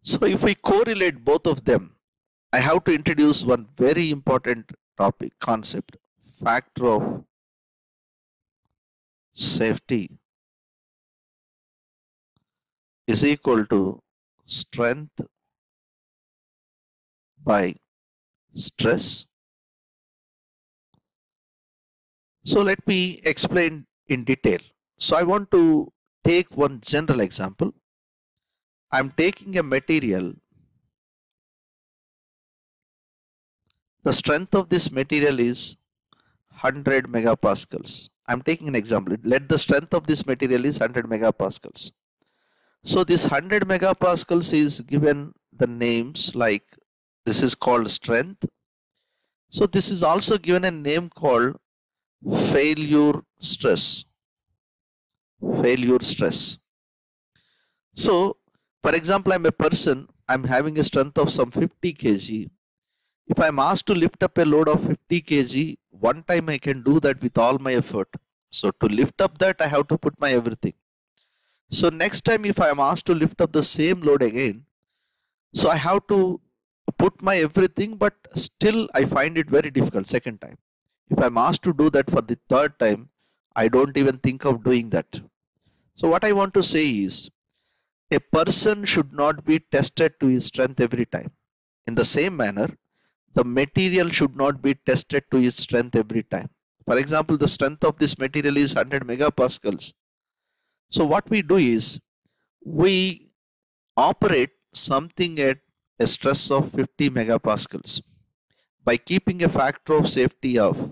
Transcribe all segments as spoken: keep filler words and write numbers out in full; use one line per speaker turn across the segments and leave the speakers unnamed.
So if we correlate both of them, I have to introduce one very important topic, concept, factor of safety is equal to strength by stress. So let me explain in detail. So I want to take one general example. I'm taking a material. The strength of this material is one hundred megapascals. I'm taking an example. Let the strength of this material is one hundred megapascals. So this one hundred megapascals is given the names like this is called strength. So this is also given a name called failure stress. Failure stress. So for example, I'm a person, I'm having a strength of some fifty kilograms. If I'm asked to lift up a load of fifty kilograms, one time I can do that with all my effort. So to lift up that, I have to put my everything. So next time if I am asked to lift up the same load again, so I have to put my everything, but still I find it very difficult second time. If I'm asked to do that for the third time, I don't even think of doing that. So what I want to say is, a person should not be tested to his strength every time. In the same manner, the material should not be tested to its strength every time. For example, the strength of this material is one hundred megapascals. So what we do is, we operate something at a stress of fifty megapascals by keeping a factor of safety of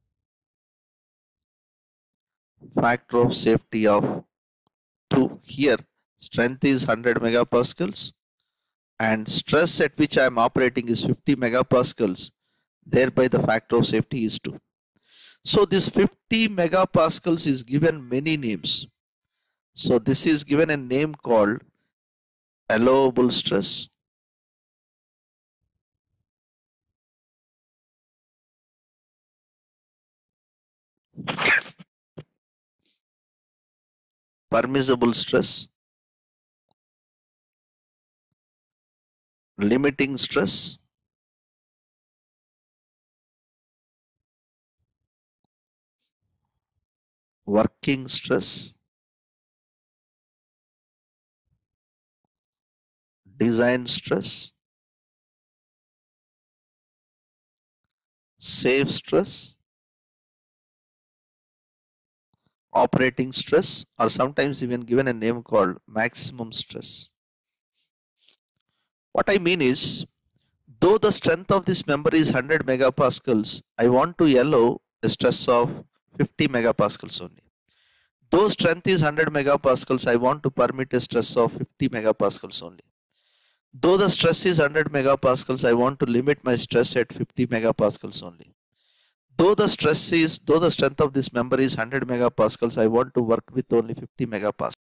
factor of safety of two. Here strength is one hundred megapascals and stress at which I am operating is fifty megapascals, thereby the factor of safety is two. So this fifty megapascals is given many names. So this is given a name called allowable stress, permissible stress, limiting stress, working stress, design stress, safe stress, operating stress, or sometimes even given a name called maximum stress. What I mean is, though the strength of this member is one hundred megapascals, I want to allow a stress of fifty megapascals only. Though strength is one hundred megapascals, I want to permit a stress of fifty megapascals only. Though the stress is one hundred megapascals, I want to limit my stress at fifty megapascals only. Though the stress is, though the strength of this member is one hundred megapascals, I want to work with only fifty megapascals.